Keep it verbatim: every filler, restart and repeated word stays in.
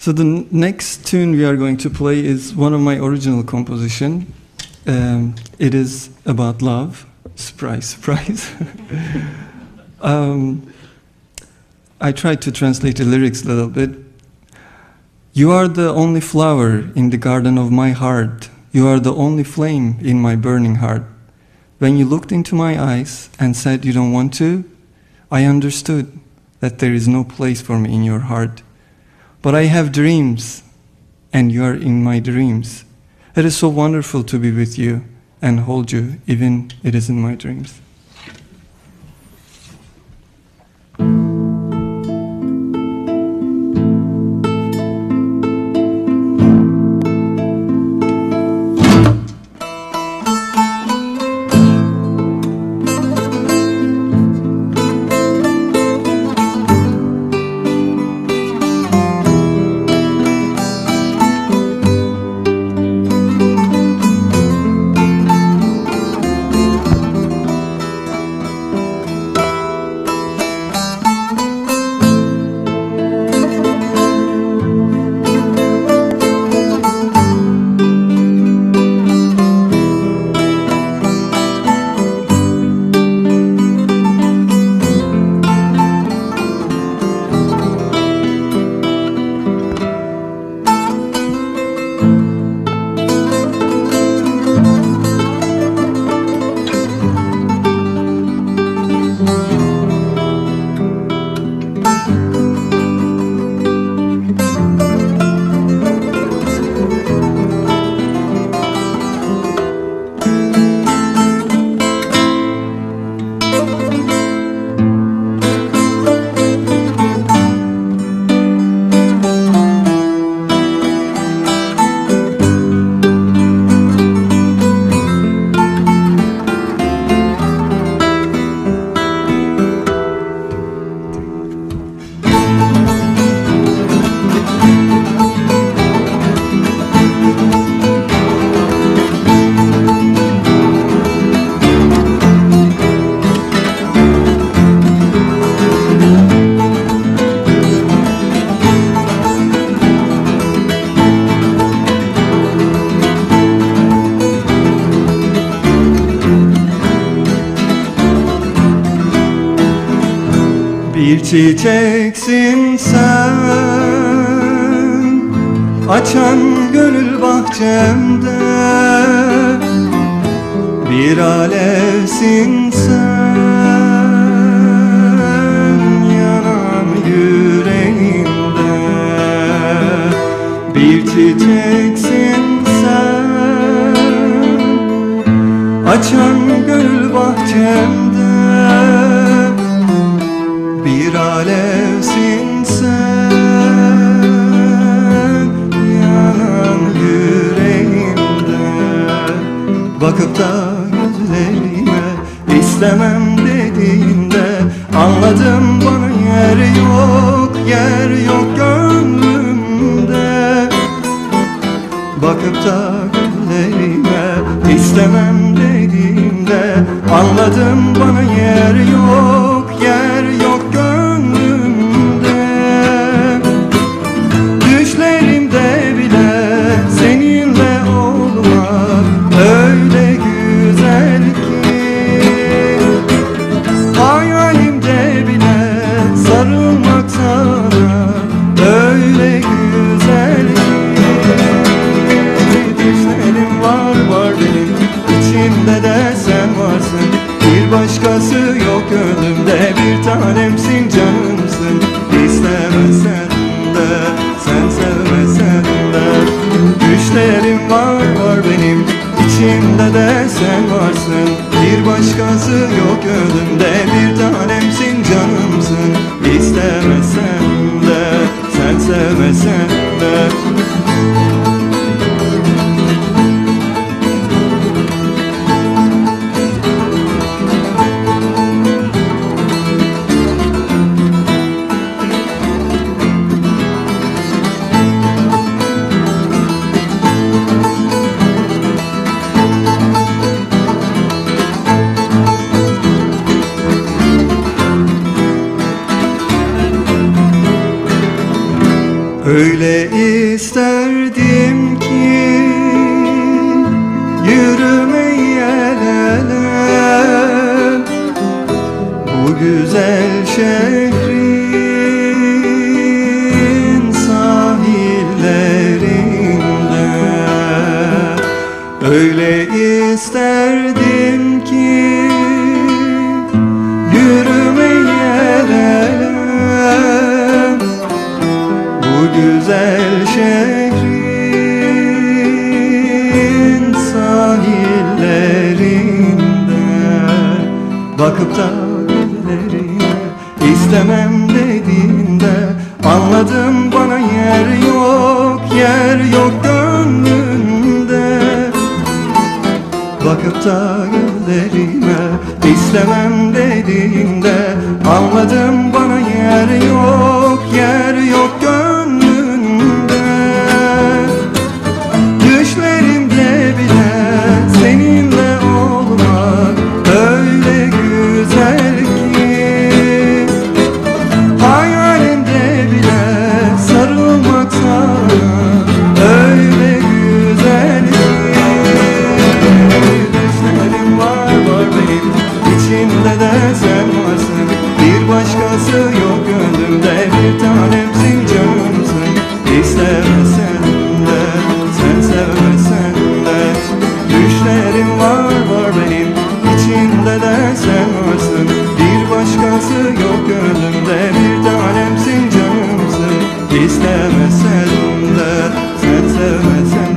So the next tune we are going to play is one of my original composition. Um, it is about love. Surprise, surprise. um, I tried to translate the lyrics a little bit. You are the only flower in the garden of my heart. You are the only flame in my burning heart. When you looked into my eyes and said you don't want to, I understood that there is no place for me in your heart. But I have dreams, and you are in my dreams. It is so wonderful to be with you and hold you, even it is in my dreams. Bir çiçeksin sen, açan gönül bahçemde. Bir alevsin sen, yanan yüreğimde. Bir çiçeksin sen, açan gönül bahçemde. Bir alevsin sen, yanan yüreğimde. Bakıp da gözlerime istemem dediğinde anladım bana yer yok, yer yok gönlümde. Bakıp da gözlerime istemem dediğinde anladım bana yer yok, yer yok gönlümde. Düşlerimde bile seninle olmak öyle güzel ki, hayalimde bile sarılmak sana öyle güzel ki. Düşlerim var var benim, içimde de sen varsın. Bir başkası yok gönlümde, bir tanemsin canımsın. İstemesen de, sen sevmesen de. Düşlerim var var benim, içimde de sen varsın. Bir başkası yok gönlümde, bir tanemsin canımsın. İstemesen de, sen sevmesen de. Öyle isterdim ki yürümeyi el ele bu güzel şehrin sahillerinde. Öyle isterdim ki yürümeyi el ele bu güzel şehrin sahillerinde. Bakıp da güllerine istemem dediğinde anladım bana yer yok, yer yok gönlünde. Bakıp da güllerime istemem dediğinde anladım bana yer yok, yer yok gönlünde. Düşlerimde bile seninle olmak öyle güzel ki, hayalimde bile sarılmak sana öyle güzel ki. Düşlerim var var benim, içimde de sen varsın. Bir başkası yok gönlümde, bir tanemsin canımsın. İstemesen de, sen sevmesen de. Düşlerim var var benim, içimde de sen varsın. Bir başkası yok gönlümde, bir tanemsin canımsın. İstemesen de, sen sevmesen